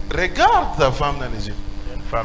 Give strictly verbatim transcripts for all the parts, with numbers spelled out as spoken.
Regarde ta femme dans les yeux. Une femme.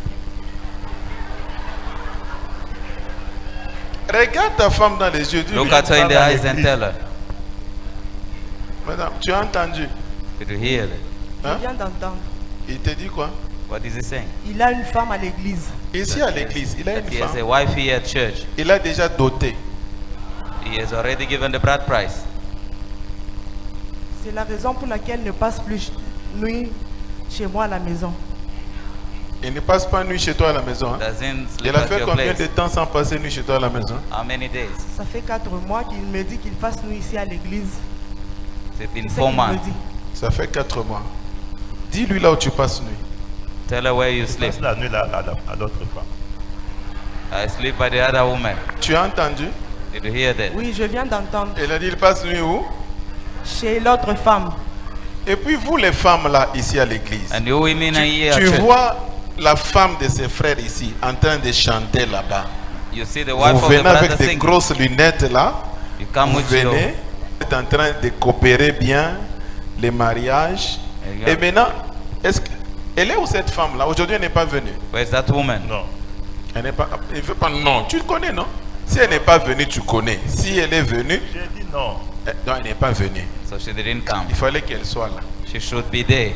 Regarde ta femme dans les yeux. Dis, Look at her in the eyes and tell her. Madame, tu as entendu? Did you hear it? Hein? Je viens d'entendre. Il te dit quoi? What is he saying? Il a une femme à l'église. Ici à l'église, il a That une he has a femme. wife here at church. Il a déjà doté. He has already given the bride price. C'est la raison pour laquelle il ne passe plus nuit chez moi à la maison. Il ne passe pas nuit chez toi à la maison. Hein? Doesn't sleep Il a at fait your combien place. de temps sans passer nuit chez toi à la maison? How many days? Ça fait quatre mois qu'il me dit qu'il passe nuit ici à l'église. It's been C'est ce four qu'il me months. dit. Ça fait quatre mois. Dis-lui là où tu passes nuit. Tell her where you Je sleep. passe la nuit là, à, à, à d'autres femmes. I sleep by the other woman. Tu as entendu? Did you hear that? Oui, je viens d'entendre. Il a dit il passe nuit où? Chez l'autre femme. Et puis vous les femmes là ici à l'église. And you women are here Tu, at tu church. vois la femme de ses frères ici en train de chanter là-bas. You see the wife Vous of the venez brother avec des sing. grosses lunettes là. You come Vous with your... venez, vous êtes en train de coopérer bien les mariages. Yeah. Et maintenant, est-ce que elle est où cette femme là? Aujourd'hui elle n'est pas venue. Where's that woman? Non. Elle n'est pas. Elle veut pas. Non, tu le connais non? Si elle n'est pas venue, tu connais. Si elle est venue, J'ai dit non. eh, non, elle n'est pas venue. So she didn't come. Il fallait qu'elle soit là. She should be there.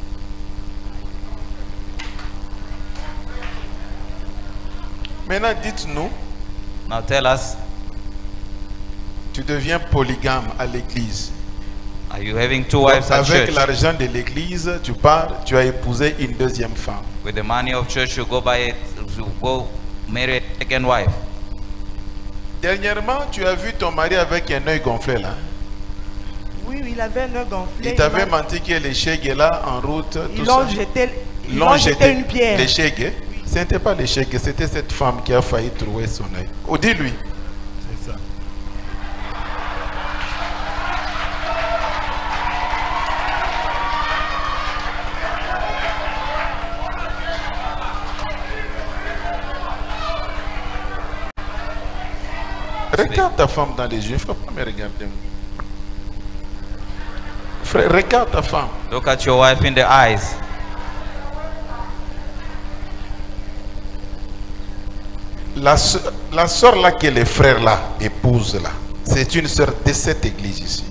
Maintenant, dites-nous, Now tell us, tu deviens polygame à l'église. are you having two wives at Avec church? l'argent de l'église, tu pars, tu as épousé une deuxième femme. With the money of church, you go buy it, you go marry a second wife. Dernièrement, tu as vu ton mari avec un œil gonflé là. Oui, oui, il avait un œil gonflé. Il t'avait m'a- menti que les chègues est là en route. Ils Tout l'ont ça. jeté, Ils ils l'ont l'ont jeté une pierre. Les chègues. Ce n'était pas les chègues, c'était cette femme qui a failli trouver son œil. Oh, dis-lui. C'est ça. Regarde ta femme dans les yeux, il ne faut pas me regarder. Frère, regarde ta femme. Look at your wife in the eyes. La, soeur- la soeur là que les frères là épousent là, c'est une soeur de cette église ici.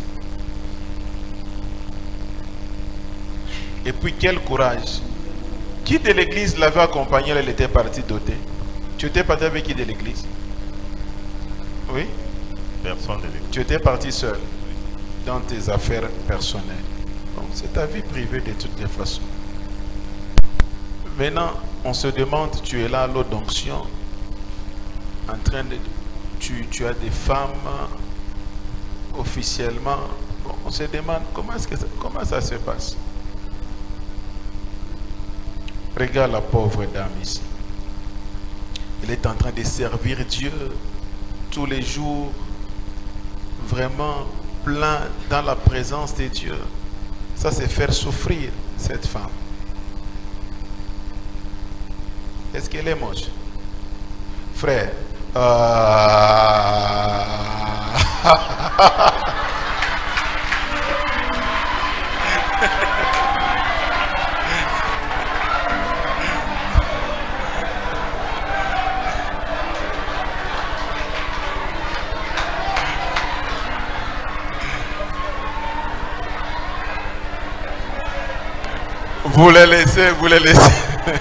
Et puis quel courage. Qui de l'église l'avait accompagnée, elle était partie dotée? Tu étais parti avec qui de l'église? Oui? Personne de l'église. Tu étais parti seul dans tes affaires personnelles. Bon, c'est ta vie privée de toutes les façons. Maintenant, on se demande, tu es là à l'eau d'onction, en train de... Tu, tu as des femmes officiellement. Bon, on se demande comment, est-ce que ça, comment ça se passe. Regarde la pauvre dame ici. Elle est en train de servir Dieu tous les jours, vraiment plein dans la présence de Dieu. Ça, c'est faire souffrir cette femme. Est-ce qu'elle est moche? Frère, euh... vous les laissez, vous les laissez.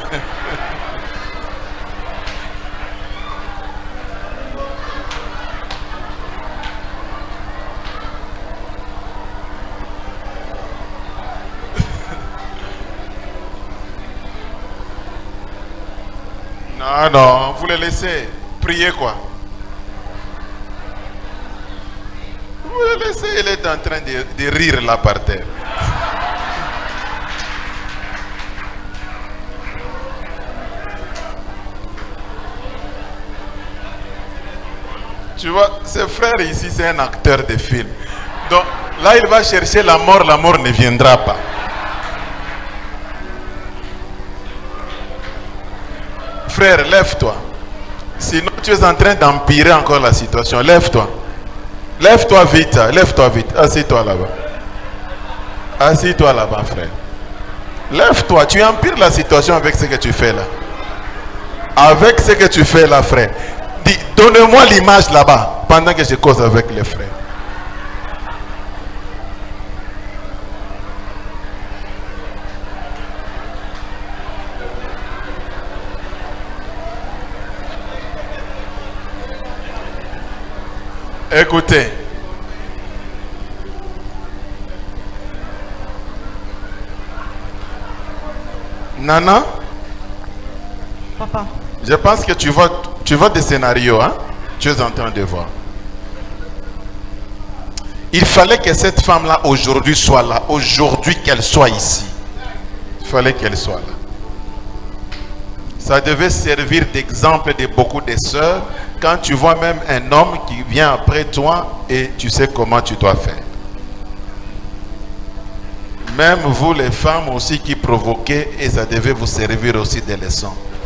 Non, non, vous les laissez. Priez quoi? Vous les laissez, il est en train de, de rire là par terre. Tu vois, ce frère ici, c'est un acteur de film. Donc là, il va chercher la mort, la mort ne viendra pas. Frère, lève-toi. Sinon, tu es en train d'empirer encore la situation. Lève-toi. Lève-toi vite. Lève-toi vite. Assis-toi là-bas. Assis-toi là-bas, frère. Lève-toi, tu empires la situation avec ce que tu fais là. Avec ce que tu fais là, frère. Dis, donne-moi l'image là-bas, pendant que je cause avec les frères. Écoutez. Nana, Papa, je pense que tu vois, tu vois des scénarios, hein? Tu es en train de voir. Il fallait que cette femme-là aujourd'hui soit là. Aujourd'hui qu'elle soit ici. Il fallait qu'elle soit là. Ça devait servir d'exemple de beaucoup de sœurs. Quand tu vois même un homme qui vient après toi et tu sais comment tu dois faire. Même vous les femmes aussi qui provoquez, et ça devait vous servir aussi des leçons.